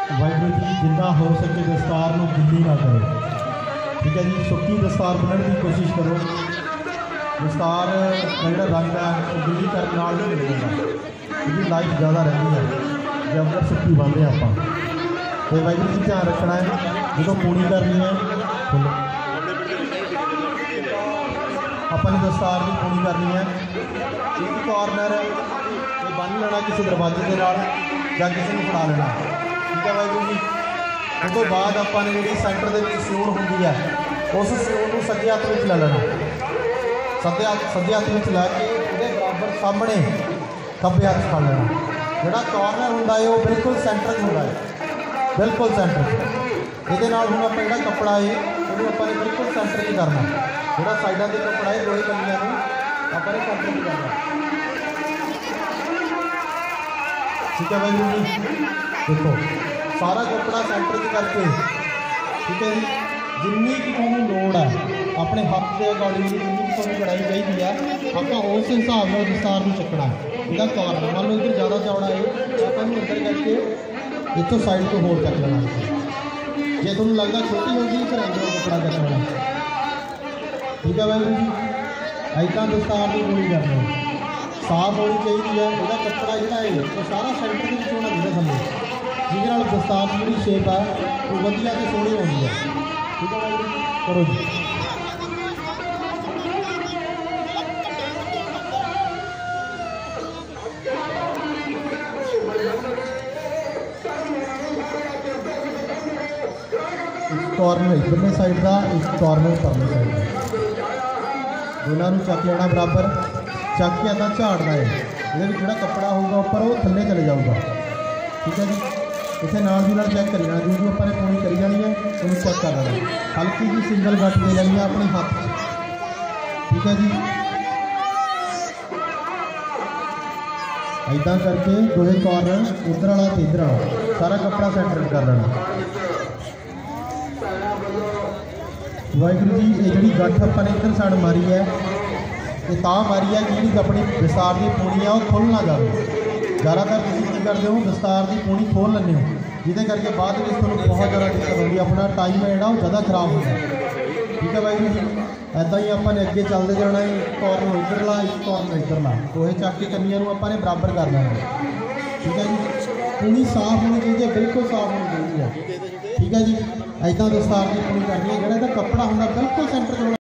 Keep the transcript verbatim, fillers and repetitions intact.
वाहिगुरू जी जिन्ना हो सके दस्तार में गिल्ली ना करो। ठीक है जी, सुक्की दस्तार बनने की कोशिश करो। दस्तार का जो रंग है वो गिल्ली करने नाल नहीं मिलेगा, क्योंकि लाइफ ज़्यादा रहती है जब अगर सुक्की बनते हैं आप। तो वाहिगुरू जी ध्यान रखना है जो पूनी करनी है अपनी दस्तार की पूनी करनी है। एक कॉर्नर ये बन लेना किसी दरवाजे के नाल या किसी ने फड़ा लेना। ठीक है वाहिगुरू जी। उस तो बाद अपन ने जी सेंटर के सिउण होंगी है उस सिउण को सज्जे हत्थ में ले लेना। सज्जे हत्थ सज्जे हत्थ में लैके उसके बराबर सामने खब्बे हत्थ फड़ लेना। जोड़ा कॉर्नर होंदा है वो बिल्कुल सेंटर होंदा है, बिल्कुल सेंटर। ये हूँ आप जो कपड़ा है वो अपने बिल्कुल सेंटर च करना। जोड़ा साइडों से कपड़ा है दो कलियां अपने सेंटर च करना। ठीक है भाई जी, देखो सारा कपड़ा सेंटर च करके, ठीक है जी, जिन्नी की थोड़ी लोड़ है अपने हाथ के अकॉर्डिंग जिन्नी की थोड़ी कढ़ाई चाहिए है आप उस हिसाब से दस्तार को चकना है। इसका कॉर्नर मान लो इधर ज़्यादा चौड़ा है आप अंदर करके इतों साइड को होल चक लेना। जे थोड़ा लगता छोटी होगी फिर इधरों कपड़ा चकना। ठीक है भाई जी, ऐसा दस्तार की पूरी करनी साफ होनी चाहिए है। इसका कपड़ा जोड़ा है वो सारा सेंटर के होना चाहिए थले, जिस दस्तार की जी शेप है वो वधिया तो सोहनी होनी है। ठीक है भाई जी, करो जी। कॉर्नर इधरली साइड का, एक कॉर्नर परली साइड का, दोनों चक लेना बराबर। चक के इदा झाड़ना है, ये जो कपड़ा होगा ऊपर वो थले चले जाऊगा। ठीक है जी, इतने नाल दी नाल चेक करी जाना, जो जो अपने पूरी करी जानी है उन्हें चेक कर लेना। हल्की जी सिंगल गट दे जानी है अपने हाथ। ठीक है जी, इदा करके दो कॉर्नर इधर वाला तो इधर वाला सारा कपड़ा सेंटर कर लेना। वाहिगुरू जी ये जी गठ अपने इधर साइड मारी है ये ता मारी है कि जी अपनी दस्तार की पूनी है वो खुल ना जाए। ज़्यादातर तुम की करते हो दस्तार की पूनी खोल लेंगे हो, जिसे करके बाद में थोड़ा बहुत ज़्यादा दिक्कत होगी, अपना टाइम है जोड़ा ज़्यादा खराब होता है। ठीक है वाहिगुरू जी, ऐदा ही अपने अगे चलते जाना है। एक कॉर्नर इधरला एक कॉर्नर इधरला दोहे चक के कनिया अपने बराबर कर लेंगे। ठीक है जी, पूनी साफ होनी चाहिए, बिल्कुल साफ होनी चाहिए है। ठीक है जी, ऐसा दस्तार की पूनी करनी है, जोड़ा कपड़ा होंगे बिल्कुल सेंटर